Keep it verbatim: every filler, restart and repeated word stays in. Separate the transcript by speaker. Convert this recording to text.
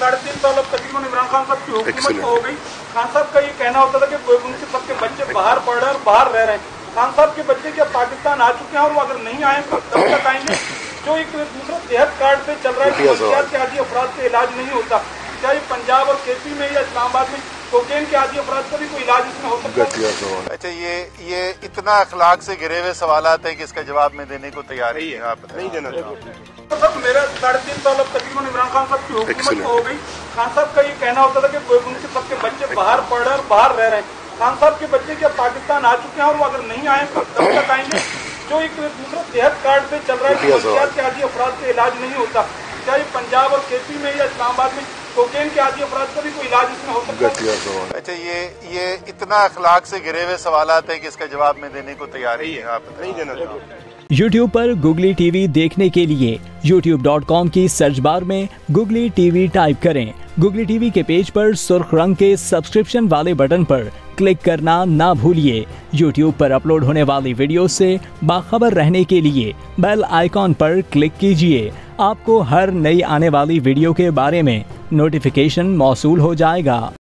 Speaker 1: साढ़े तीन साल अब तकरीबन इमरान खान साहब की हुकूमत हो गई। खान साहब का ये कहना होता था कि उनके सबके बच्चे बाहर पढ़ रहे हैं और बाहर रह रहे हैं। खान साहब के बच्चे क्या पाकिस्तान आ चुके हैं और वो अगर नहीं आए तो तब तक आएंगे? जो एक दूसरा सेहत कार्ड से चल रहा है, मंशियात के आदि अफराद से इलाज नहीं होता, क्या ये पंजाब और के पी में या इस्लामाबाद में कोकेन के आदि अफराद का भी कोई इलाज इसमें हो सकता है?
Speaker 2: अच्छा, ये ये इतना अखलाक से घिरे हुए सवालात हैं कि इसका जवाब मैं देने को तैयार ही है। आप नहीं देना चाहते?
Speaker 1: सब मेरा साढ़े तीन साल अब तकरीबन इमरान खान साहब की हुकूमत हो गई। खान साहब का ये कहना होता था कि उनके सबके बच्चे बाहर पढ़ रहे हैं और बाहर रह रहे हैं। खान साहब के बच्चे क्या पाकिस्तान आ चुके हैं और वो अगर नहीं आए तो तब तक आएंगे? जो एक दूसरा सेहत कार्ड से चल रहा है, मंशियात के आदि अफराद से इलाज नहीं होता, क्या ये पंजाब और के पी में या इस्लामाबाद में कोकेन के आदि अफराद का भी कोई इलाज इसमें हो सकता है?
Speaker 2: अच्छा, ये ये इतना अखलाक से घिरे हुए सवालात हैं कि इसका जवाब मैं देने को तैयार ही है। आप नहीं देना चाहते?
Speaker 3: यूट्यूब पर गूगली टीवी देखने के लिए यूट्यूब डॉट कॉम की सर्च बार में गूगली टीवी टाइप करें। गूगली टीवी के पेज पर सुर्ख रंग के सब्सक्रिप्शन वाले बटन पर क्लिक करना ना भूलिए। यूट्यूब पर अपलोड होने वाली वीडियो से बाखबर रहने के लिए बेल आइकॉन पर क्लिक कीजिए। आपको हर नई आने वाली वीडियो के बारे में नोटिफिकेशन मौसूल हो जाएगा।